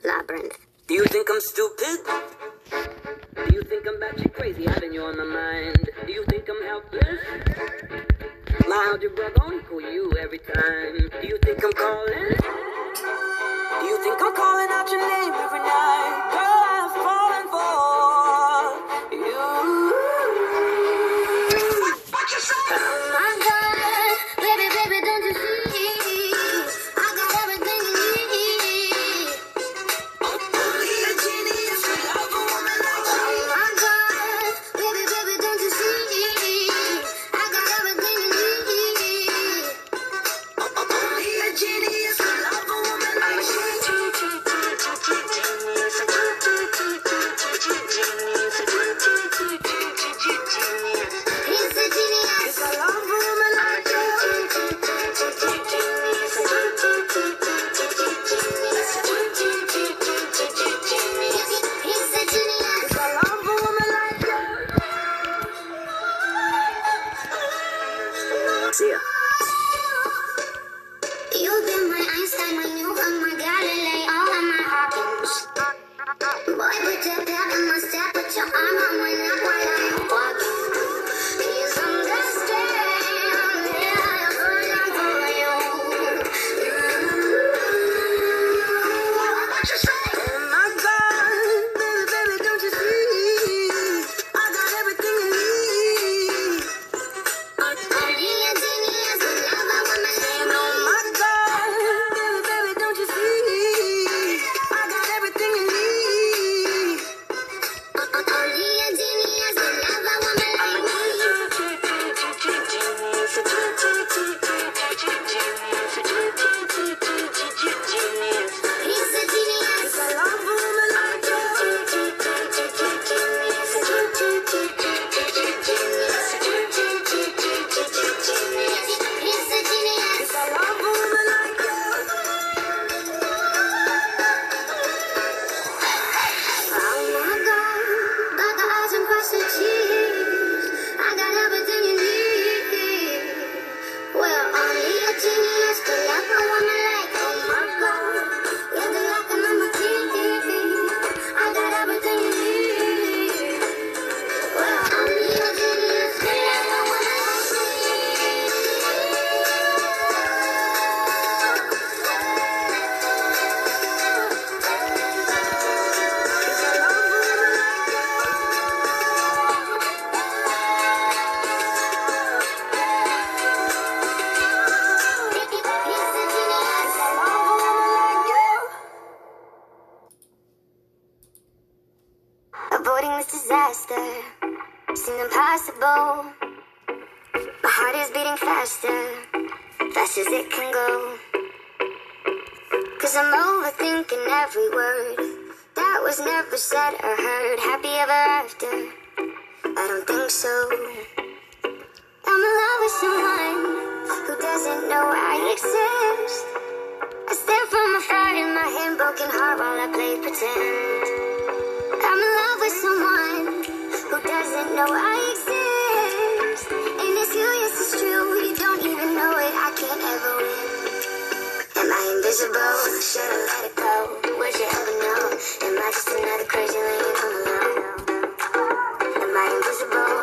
Labyrinth. Do you think I'm stupid? Do you think I'm batshit crazy, having you on my mind? Do you think I'm helpless? My algebra gon' equal you every time. Do you think I'm calling? Do you think I'm calling out your name every night? Girl, I'm falling for you. What you say? Oh my God, baby, baby, don't you see? I got everything you need. Only a genius could love a woman like you. Oh my God, baby, baby, don't you see? I got everything you need. Only a genius could love a woman like you. He's a genius. I love a woman like you. He's a genius. I love a woman like you. See ya. You've been my Einstein, my Newton, my Galileo, and my Hawkins. Boy, put your back in my step, put your arm on my neck while I'm walking. Please understand, yeah, I'm falling for you. What you say? Oh my God, baby, baby, don't you see? I got everything you need. Only a genius would love a woman like Oh me. my God, baby, baby, don't you see? I got everything you need. Only a genius would love a woman like me. He's a genius. I love a woman like you. He's a genius. I love a woman like you. Oh my God, got the eyes and cross the cheese. I got everything you need. Well, only a genius could love a woman like. Oh my God, you're the lock on my TV. I got everything you need. Well, only a genius could love a woman like me. He's a genius. Avoiding this disaster seemed impossible. My heart is beating faster, fast as it can go. Cause I'm overthinking every word that was never said or heard. Happy ever after? I don't think so. I'm in love with someone who doesn't know I exist. I stare from afar in my hand, broken heart while I play pretend. I'm in love with someone who doesn't know I exist. And it's you, yes, it's true. You don't even know it. I can't ever win. Am I invisible? Should I let it go? Would you ever know? Am I just another crazy lady on the low? Am I invisible?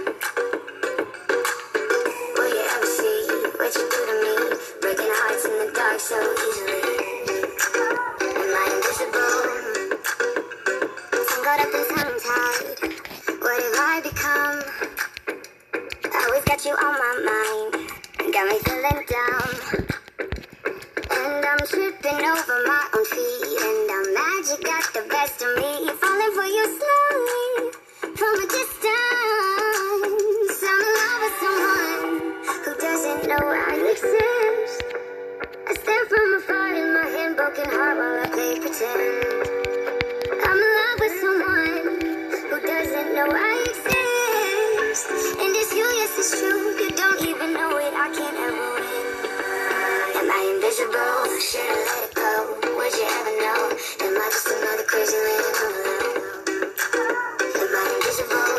Will you ever see what you do to me? Breaking hearts in the dark so easily. Am I invisible? Tangled up and tongue-tied. What have I become? Always got you on my mind. Got me feeling down. And I'm tripping over my own feet. And our magic got the best of me. Falling for you slowly from a distance. I'm in love with someone who doesn't know I exist. I stare from afar in my hand, broken heart while I play pretend. I'm in love with someone who doesn't know I exist. And it's you, yes, it's true. You don't even know it. I can't ever win. Am I invisible? Should I let it go? Would you ever know? Am I just another crazy lady on the low? Am I invisible?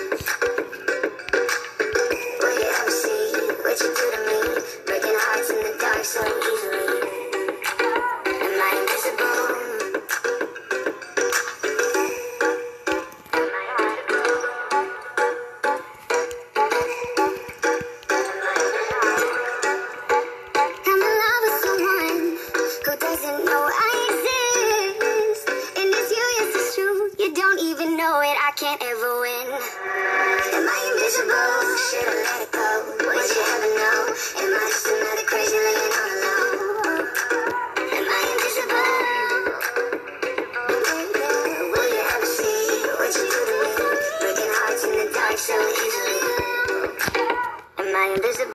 Will you ever see what you do to me? Breaking hearts in the dark so easily. Am I invisible? know it, I can't ever win. Am I invisible? Should I let it go? Would you ever know? Am I just another crazy little